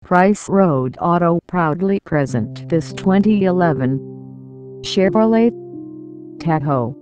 Price Road Auto proudly present this 2011 Chevrolet Tahoe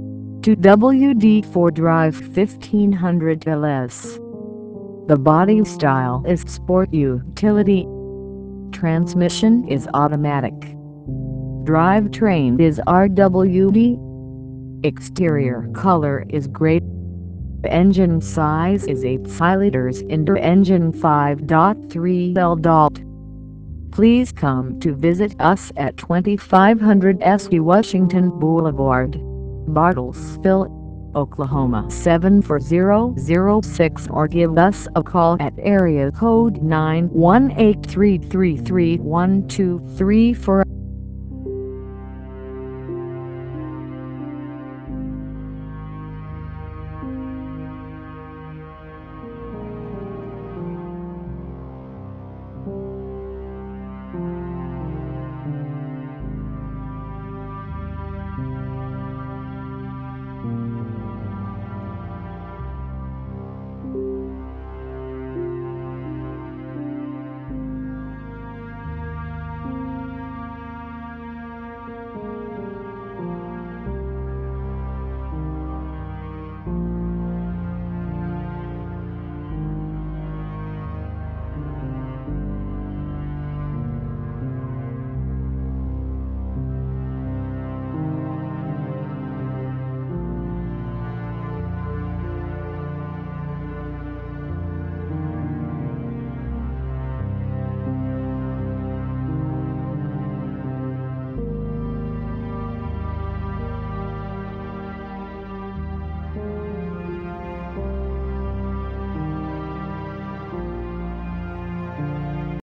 2WD4 Drive 1500 LS. The body style is Sport Utility. Transmission is automatic. Drivetrain is RWD. Exterior color is gray. Engine size is 8 liters engine 5.3 L. Please come to visit us at 2500 SE Washington Boulevard, Bartlesville, Oklahoma 74006, or give us a call at area code 918-333-1234.